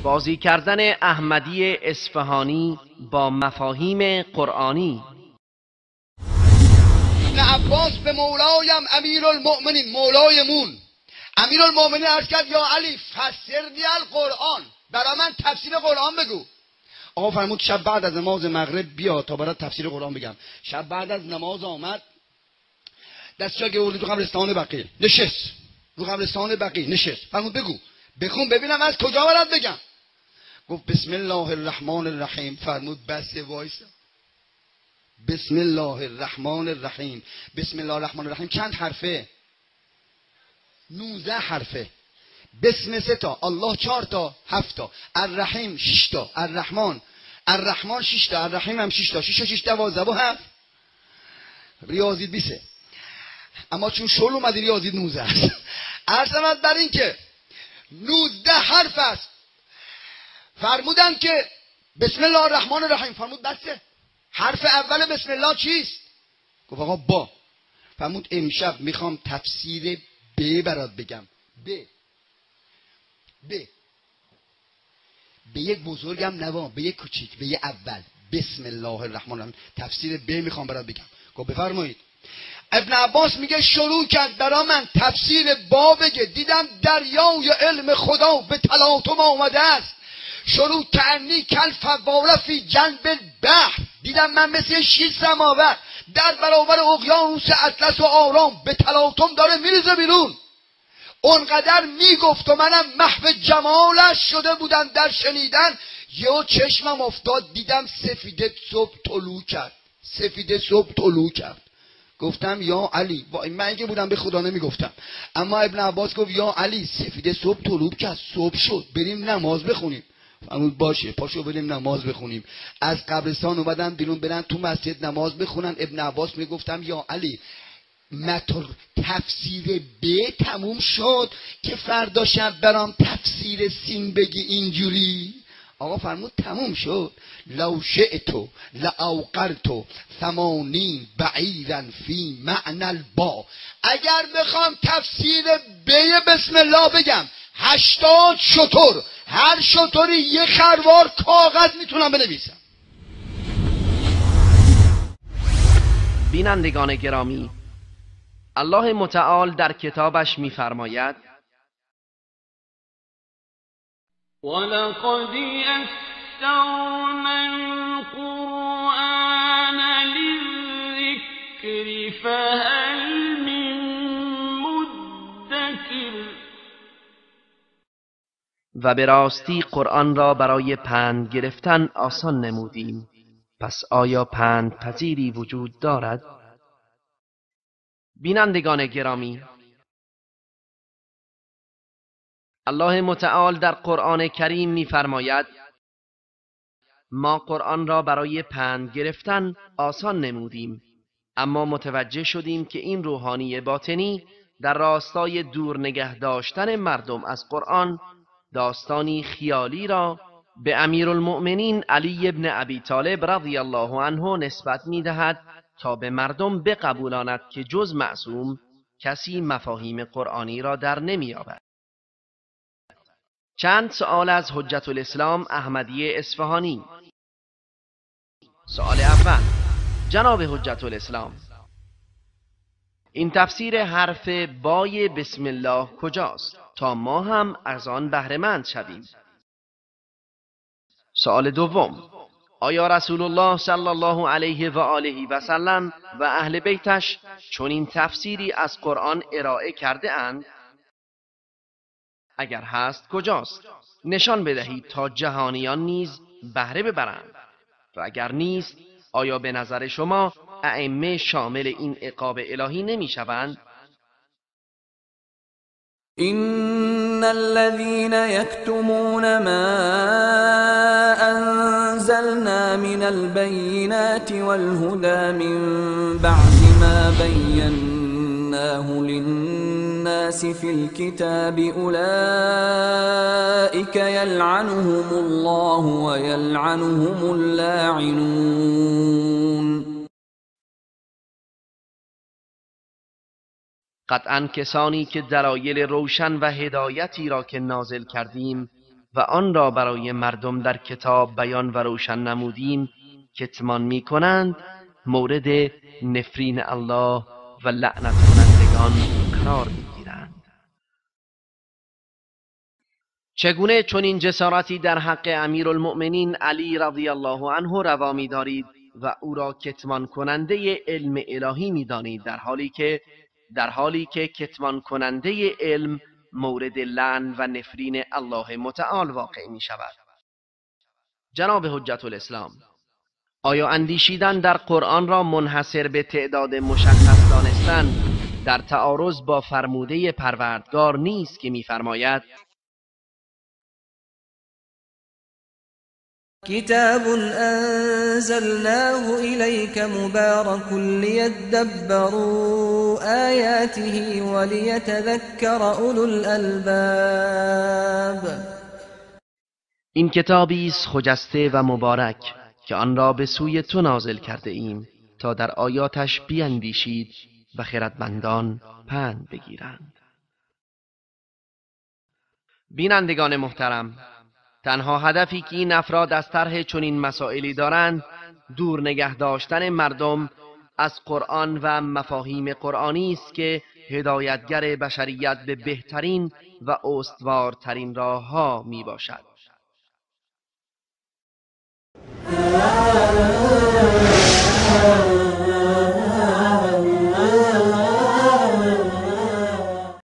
بازی کردن احمدی اصفهانی با مفاهیم قرآنی. ابن عباس به مولایم امیرالمؤمنین، مولایمون امیرالمؤمنین عرض کرد یا علی فسرنی القرآن، برای من تفسیر قرآن بگو. آقا فرمود شب بعد از نماز مغرب بیا تا برات تفسیر قرآن بگم. شب بعد از نماز آمد، دستشو گرفت تو قبرستان بقیع نشست، رو قبرستان بقیع نشست. فرمود بگو، بخون ببینم از کجا برات بگم. گفت بسم الله الرحمن الرحیم. فرمود بس وایسا. بسم الله الرحمن الرحیم. بسم الله الرحمن الرحیم چند حرفه؟ 19 حرفه. بسم 3 تا، الله 4 تا، 7 تا، الرحیم 6 تا، الرحمن 6 تا، الرحیم هم 6 تا، 6 و 6 12 و 7. ریاضیت 20. اما چون شل اومدی ریاضیت 19 است. عرضمت بر این که 19 حرف است. فرمودن که بسم الله الرحمن الرحیم. فرمود بسه. حرف اول بسم الله چیست؟ گفت آقا با. فرمود امشب میخوام تفسیر ب برات بگم. به یک بزرگم نوا، به یک کوچیک، به یک اول. بسم الله الرحمن الرحیم تفسیر ب میخوام برات بگم. گفت بفرمایید. ابن عباس میگه شروع کرد برا من تفسیر با بگه. دیدم دریای علم خدا به تلاطم آمده است. شروع تعنی کل فواره فی جنب البحر. دیدم من مثل شیر سماور در برابر اقیانوس اطلس و آرام به تلاطم داره میریزه بیرون. اونقدر میگفت و منم محو جمالش شده بودم در شنیدن. یهو چشمم افتاد دیدم سفیده صبح طلوع کرد. گفتم یا علی، من که بودم به خدا نمیگفتم، اما ابن عباس گفت یا علی سفیده صبح طلوع کرد، صبح شد، بریم نماز بخونیم. فرمود باشه، پاشو بریم نماز بخونیم. از قبرستان اومدن بیرون برن تو مسجد نماز بخونن. ابن عباس میگفتم یا علی متر تفسیر ب تموم شد که فردا شب برام تفسیر سین بگی اینجوری. آقا فرمود تموم شد. لو شئتو لاوقرتو 80 بعیرا فی معنی البا. اگر بخوام تفسیر ب بسم الله بگم 80 شتر، هر شتری یه خروار کاغذ میتونم بنویسم. بینندگان گرامی، الله متعال در کتابش می‌فرماید وَلَقَدْ يَسَّرْنَا الْقُرْآنَ لِلذِّكْرِ فَهَلْ مِن مُّدَّكِرٍ. و به راستی قرآن را برای پند گرفتن آسان نمودیم، پس آیا پند پذیری وجود دارد؟ بینندگان گرامی، الله متعال در قرآن کریم می‌فرماید ما قرآن را برای پند گرفتن آسان نمودیم، اما متوجه شدیم که این روحانی باطنی در راستای دور نگه داشتن مردم از قرآن داستانی خیالی را به امیرالمؤمنین علی ابن ابی طالب رضی الله عنه نسبت می‌دهد تا به مردم بقبولاند که جز معصوم کسی مفاهیم قرآنی را در نمی‌یابد. چند سوال از حجت الاسلام احمدی اصفهانی. سوال اول: جناب حجت الاسلام، این تفسیر حرف بای بسم الله کجاست تا ما هم از آن بهره مند شویم؟ سوال دوم: آیا رسول الله صلی الله علیه و آله و سلم و اهل بیتش چنین تفسیری از قرآن ارائه کرده اند؟ اگر هست کجاست؟ نشان بدهید تا جهانیان نیز بهره ببرند. و اگر نیست، آیا به نظر شما ائمه شامل این عقاب الهی نمی شوند؟ إن الذين يكتمون ما أنزلنا من البينات والهدى من بعد ما بيناه للناس في الكتاب أولئك يلعنهم الله ويلعنهم اللاعنون. قطعا کسانی که دلایل روشن و هدایتی را که نازل کردیم و آن را برای مردم در کتاب بیان و روشن نمودیم کتمان می کنند مورد نفرین الله و لعنت کنندگان قرار می گیرند. چگونه چنین جسارتی در حق امیرالمؤمنین علی رضی الله عنه روا می دارید و او را کتمان کننده علم الهی می دانید در حالی که کتمان کننده علم مورد لعن و نفرین الله متعال واقع می شود؟ جناب حجت الاسلام، آیا اندیشیدن در قرآن را منحصر به تعداد مشخص دانستن در تعارض با فرموده پروردگار نیست که می‌فرماید کتاب انزلناه الیک مبارک لیدبروا آیاته ولیتذکر اولو الالباب. این کتابی است خجسته و مبارک که آن را به سوی تو نازل کرده ایم تا در آیاتش بیندیشید و خردمندان پند بگیرند. بینندگان محترم، تنها هدفی که این افراد از طرح چنین مسائلی دارند دور نگه داشتن مردم از قرآن و مفاهیم قرآنی است که هدایتگر بشریت به بهترین و استوارترین راه‌ها می باشد.